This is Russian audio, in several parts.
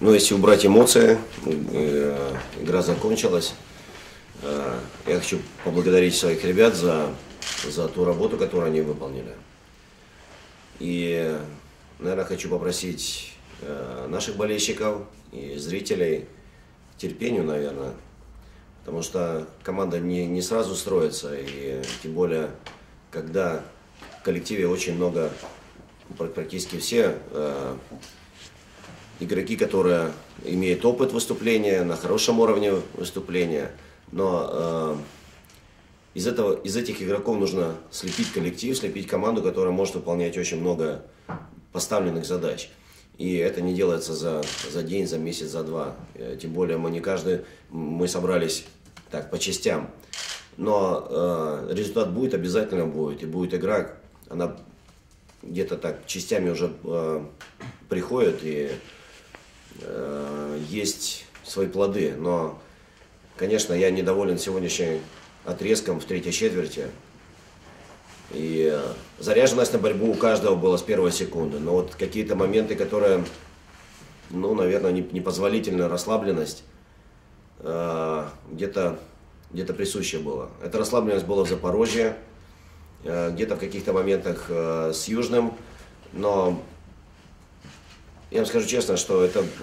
Но если убрать эмоции, игра закончилась. Я хочу поблагодарить своих ребят за ту работу, которую они выполнили. И, наверное, хочу попросить наших болельщиков и зрителей терпению, наверное, потому что команда не сразу строится, и тем более, когда в коллективе очень много, практически все игроки, которые имеют опыт выступления, на хорошем уровне выступления, но из этих игроков нужно слепить коллектив, слепить команду, которая может выполнять очень много поставленных задач. И это не делается за день, за месяц, за два. Тем более мы собрались так по частям. Но результат будет, обязательно будет. И будет игра, она где-то так частями уже приходит, и есть свои плоды. Но, конечно, я недоволен сегодняшним отрезком в третьей четверти. И заряженность на борьбу у каждого была с первой секунды. Но вот какие-то моменты, которые, ну, наверное, непозволительная расслабленность, где-то присуща была. Эта расслабленность была в Запорожье, где-то в каких-то моментах с Южным. Но я вам скажу честно, что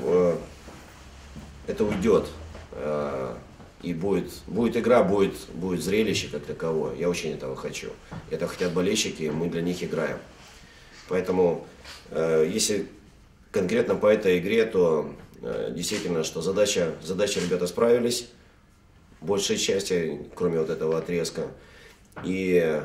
это уйдет. И будет игра, будет зрелище как таковое. Я очень этого хочу. Это хотят болельщики, мы для них играем. Поэтому, если конкретно по этой игре, то действительно, что задача ребята справились, большей части, кроме вот этого отрезка. И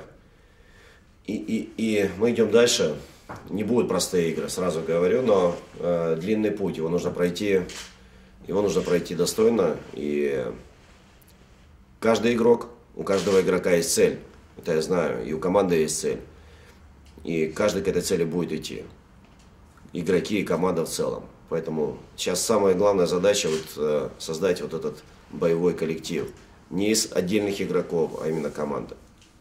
мы идем дальше. Не будут простые игры, сразу говорю, но длинный путь, его нужно пройти достойно. И каждый игрок, у каждого игрока есть цель, это я знаю, и у команды есть цель. И каждый к этой цели будет идти. Игроки и команда в целом. Поэтому сейчас самая главная задача создать вот этот боевой коллектив. Не из отдельных игроков, а именно команда.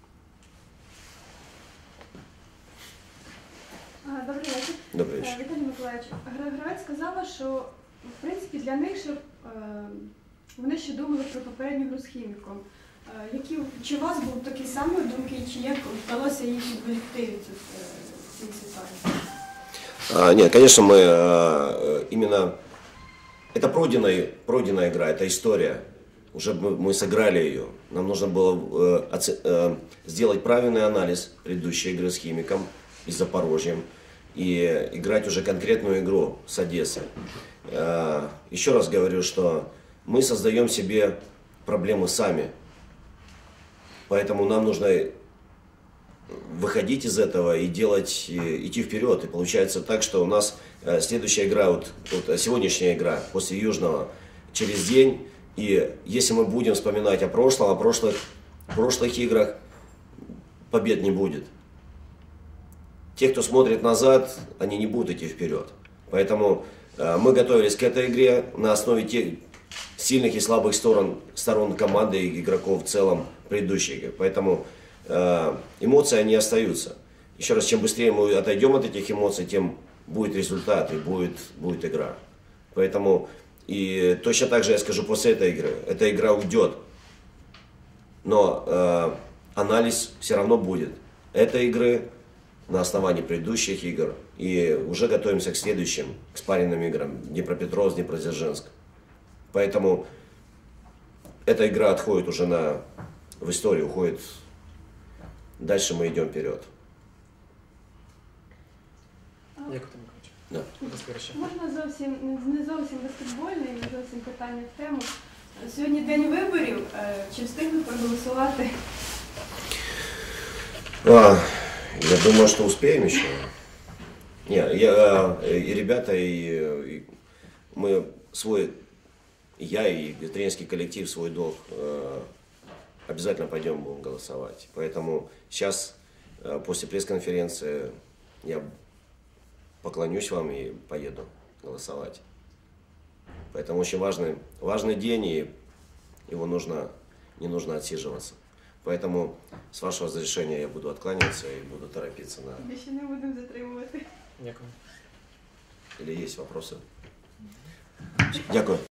Добрий вечір. Добрий вечір. Віталій Миколаївич, гравець сказала, що в принципі для них вони ще думали про попередню гру з Хіміком. Чи у вас був такий самий думки, чи як вдалося їх відволікти від цієї ситуації? Нет, конечно, именно это пройденная игра, это история. Уже мы сыграли ее. Нам нужно было сделать правильный анализ предыдущей игры с Химиком и с Запорожьем и играть уже конкретную игру с Одессой. Еще раз говорю, что мы создаем себе проблемы сами. Поэтому нам нужно выходить из этого и идти вперед. И получается так, что у нас следующая игра, вот сегодняшняя игра после Южного через день. И если мы будем вспоминать о прошлом, о прошлых играх, побед не будет. Те, кто смотрит назад, они не будут идти вперед. Поэтому мы готовились к этой игре на основе тех сильных и слабых сторон команды и игроков в целом предыдущей игры. Поэтому эмоции, они остаются. Еще раз, чем быстрее мы отойдем от этих эмоций, тем будет результат и будет игра. Поэтому и точно так же я скажу после этой игры. Эта игра уйдет, но анализ все равно будет. Этой игры на основании предыдущих игр. И уже готовимся к следующим, к спарринным играм. Днепропетровск, Днепродзержинск. Поэтому эта игра отходит уже в историю, уходит. Дальше мы идем вперед. Да. Можна не зовсім баскетбольне, не зовсім питання в тему. Сьогодні день виборів. Чи встигли проголосувати? Я думаю, что успеем еще. И ребята, и я и тренерский коллектив свой долг обязательно пойдем будем голосовать. Поэтому сейчас, после пресс-конференции, я поклонюсь вам и поеду голосовать. Поэтому очень важный день, и его не нужно отсиживаться. Поэтому, с вашего разрешения, я буду откланяться и буду торопиться на... Більше не будемо затримувати. Или есть вопросы? Дякую.